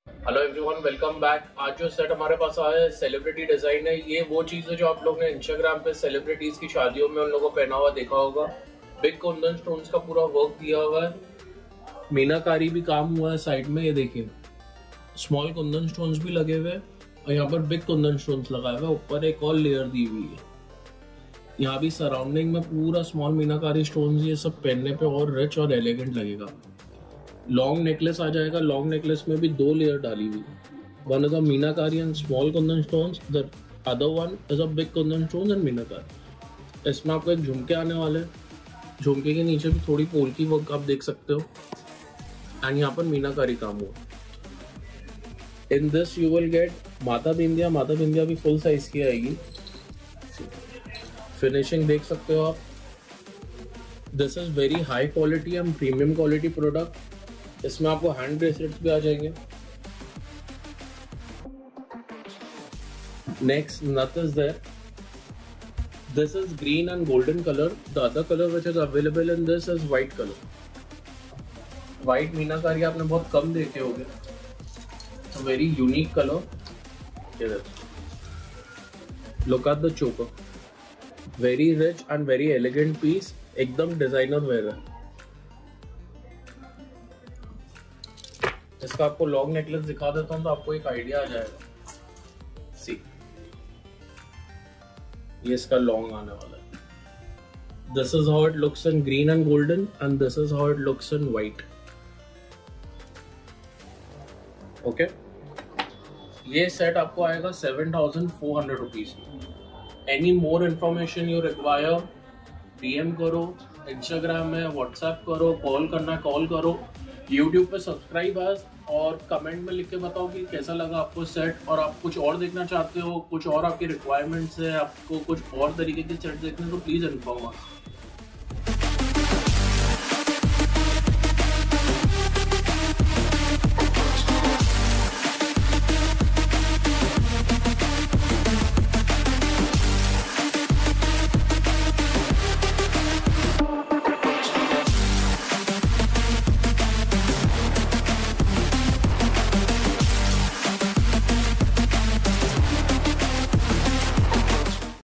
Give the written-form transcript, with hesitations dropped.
Hello everyone, welcome back. आज जो set हमारे पास आया है सेलिब्रिटी डिजाइन है। ये वो चीज है जो आप लोग ने इंस्टाग्राम पे सेलिब्रिटीज की शादियों में उन लोगों को पहना हुआ देखा होगा। बिग कुंदन स्टोन्स का पूरा वर्क दिया हुआ है, मीनाकारी भी काम हुआ है साइड में। ये देखिए, स्मॉल कुंदन स्टोन्स भी लगे हुए हैं और यहाँ पर बिग कुंदन स्टोन्स लगाए हुए, ऊपर एक और लेयर दी हुई है। यहाँ भी सराउंडिंग में पूरा स्मॉल मीनाकारी स्टोन्स, ये सब पहनने पे और रिच और एलिगेंट लगेगा। लॉन्ग नेकलेस आ जाएगा, लॉन्ग नेकलेस में भी 2 लेयर डाली हुई है। One is a meenakari and small kundan stones, the other one is a big kundan stones and meenakari. इसमें आपको एक झुमके आने वाले, झुमके के नीचे भी थोड़ी पोल्की वर्क आप देख सकते हो एंड यहाँ पर मीनाकारी काम हुआ। In this you will get mata bindiya. माता बिंदिया भी फुल साइज की आएगी। फिनिशिंग देख सकते हो आप। This is very high quality and premium quality product. इसमें आपको हैंड ब्रेसलेट्स भी आ जाएंगे। Next nath is there. This is green and golden colour. The other colour which is available in this is white colour. White meenakari आपने बहुत कम देखे होंगे, very unique colour. Look at the choker, very rich and very elegant piece, एकदम designer wear है। इसका आपको long necklace दिखा देता हूं तो आपको एक आइडिया आ जाएगा। सी, ये इसका लॉन्ग आने वाला है। This is how it looks in green and golden and this is how it looks in white. Okay, ये सेट आपको आएगा 7,400 rupees. Any more information you require, DM करो, इंस्टाग्राम में व्हाट्सएप करो, कॉल करना कॉल करो, यूट्यूब पे subscribe आज, और कमेंट में लिख के बताओ कि कैसा लगा आपको सेट। और आप कुछ और देखना चाहते हो, कुछ और आपकी रिक्वायरमेंट्स है, आपको कुछ और तरीके के सेट देखने, तो प्लीज इन्फॉर्म अस।